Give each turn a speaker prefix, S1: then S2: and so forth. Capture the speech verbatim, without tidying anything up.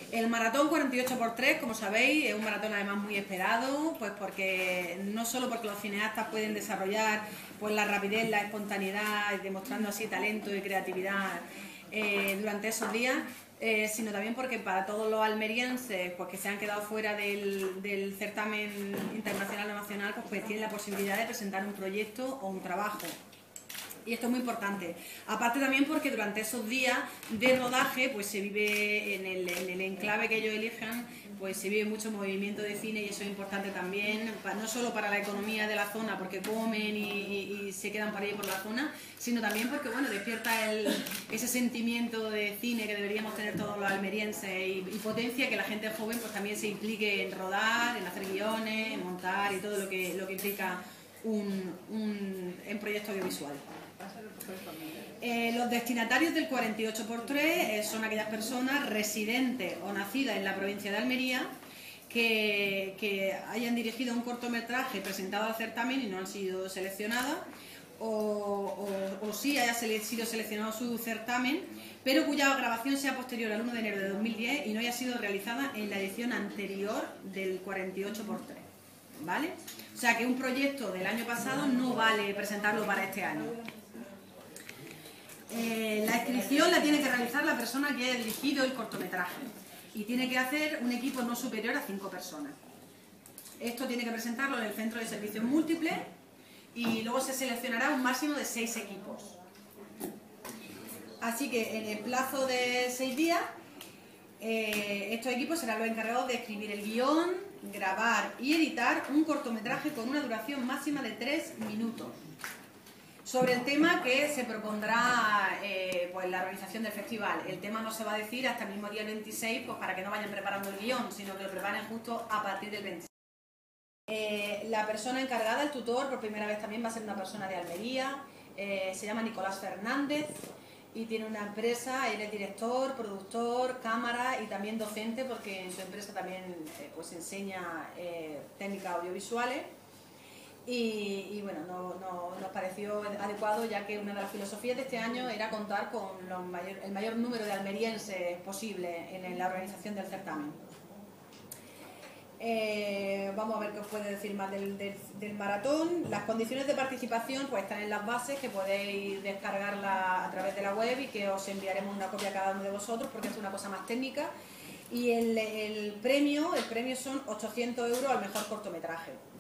S1: El maratón cuarenta y ocho por tres, como sabéis, es un maratón además muy esperado, pues porque no solo porque los cineastas pueden desarrollar pues la rapidez, la espontaneidad, demostrando así talento y creatividad eh, durante esos días, eh, sino también porque para todos los almerienses pues, que se han quedado fuera del, del certamen internacional o nacional, pues, pues tienen la posibilidad de presentar un proyecto o un trabajo. Y esto es muy importante. Aparte también porque durante esos días de rodaje pues se vive en el, en el enclave que ellos elijan, pues se vive mucho movimiento de cine y eso es importante también, no solo para la economía de la zona porque comen y, y, y se quedan por ahí por la zona, sino también porque bueno, despierta el, ese sentimiento de cine que deberíamos tener todos los almerienses y, y potencia que la gente joven pues también se implique en rodar, en hacer guiones, en montar y todo lo que, lo que implica un, un, un proyecto audiovisual. Eh, los destinatarios del cuarenta y ocho por tres eh, son aquellas personas residentes o nacidas en la provincia de Almería que, que hayan dirigido un cortometraje presentado al certamen y no han sido seleccionadas o, o, o sí haya sido seleccionado su certamen pero cuya grabación sea posterior al uno de enero de dos mil diez y no haya sido realizada en la edición anterior del cuarenta y ocho por tres, ¿vale? O sea que un proyecto del año pasado no vale presentarlo para este año. Eh, la inscripción la tiene que realizar la persona que haya dirigido el cortometraje y tiene que hacer un equipo no superior a cinco personas. Esto tiene que presentarlo en el Centro de Servicios Múltiples y luego se seleccionará un máximo de seis equipos. Así que en el plazo de seis días eh, estos equipos serán los encargados de escribir el guión, grabar y editar un cortometraje con una duración máxima de tres minutos. Sobre el tema que se propondrá eh, pues la organización del festival. El tema no se va a decir hasta el mismo día veintiséis, pues para que no vayan preparando el guión, sino que lo preparen justo a partir del veintiséis. Eh, la persona encargada, el tutor, por primera vez también va a ser una persona de Almería, eh, se llama Nicolás Fernández y tiene una empresa, él es director, productor, cámara y también docente porque en su empresa también eh, pues enseña eh, técnicas audiovisuales. Y, y bueno, no, no, nos pareció adecuado ya que una de las filosofías de este año era contar con los mayor, el mayor número de almerienses posible en, en la organización del certamen. Eh, vamos a ver qué os puede decir más del, del, del maratón. Las condiciones de participación pues están en las bases que podéis descargarla a través de la web y que os enviaremos una copia a cada uno de vosotros porque es una cosa más técnica. Y el, el premio, el premio son ochocientos euros al mejor cortometraje.